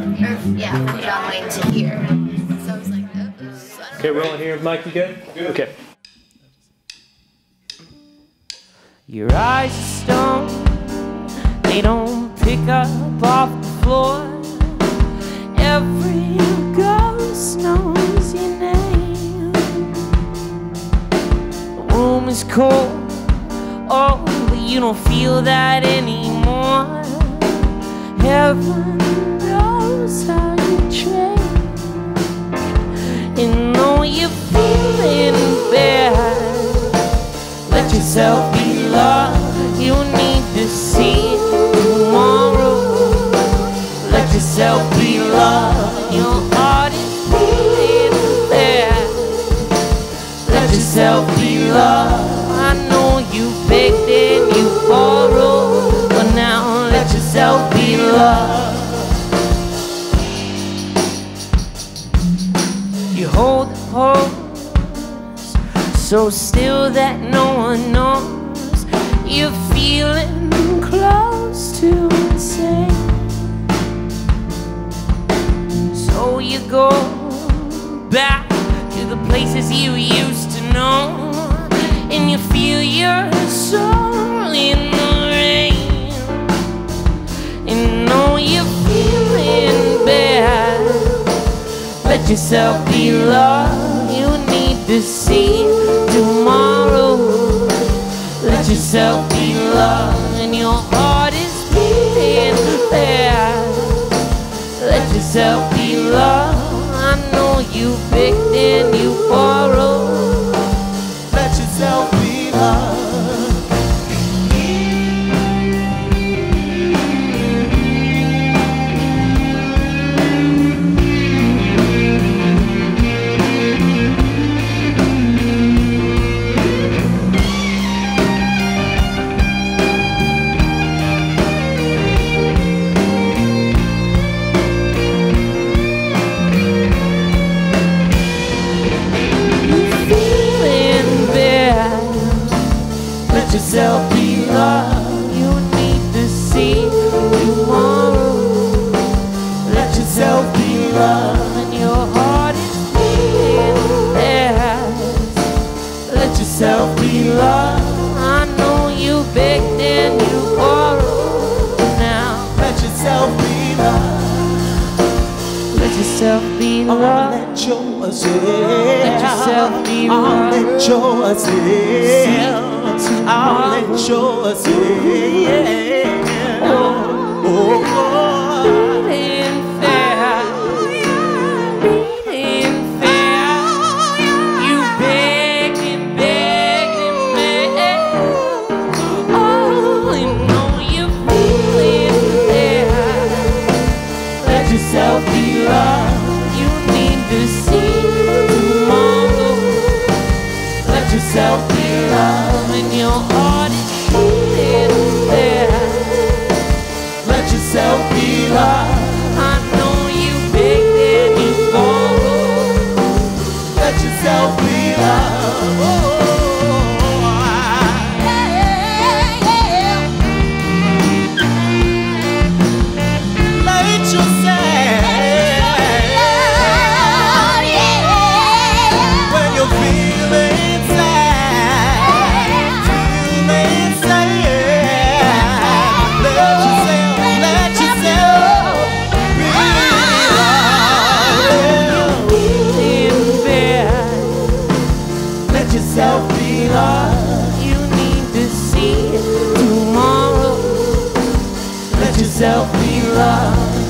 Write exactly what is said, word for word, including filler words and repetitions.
Yeah, put it all the way to here. So I was like, oh. Okay, rolling here. Mike, you good? Good. Okay. Your eyes are stone, they don't pick up off the floor. Every ghost knows your name. The room is cold, oh, but you don't feel that anymore. Heaven knows how you change. And though you're feeling bad, let yourself be loved. You need to see tomorrow. Let yourself be loved. Your heart is beating bad. Let yourself be loved. I know you begged and you borrowed, but now let yourself be loved. You hold the pose so still that no one knows. You're feeling close to insane. So you go back to the places you used to know, and you feel your soul in the rain. And know you're feeling bad, let yourself be loved. You need to see tomorrow. Let yourself be loved. And your heart is beating bad. Let yourself be loved. I know you picked and you borrowed. Let yourself be loved. Let yourself be loved. You need to see tomorrow. Let yourself be loved. And your heart is beating fast. Let yourself be loved. I know you begged and you borrowed. Now let yourself be loved. Let yourself be loved. Let yourself, let yourself be loved. Let yourself. I'll let yourself, yeah. Oh, oh, oh. Beating fast, beating fast. You begged and begged and begged. Oh, you know you're feeling bad. Let yourself be loved. You need to see tomorrow. Let yourself be loved. And your heart is beating bad. Let yourself be loved. I know you begged and you borrowed. Let yourself be loved. Oh, yeah, yeah. Let yourself, yeah. When you're feeling sad. Yourself be loved. You need to see tomorrow. Let yourself be loved.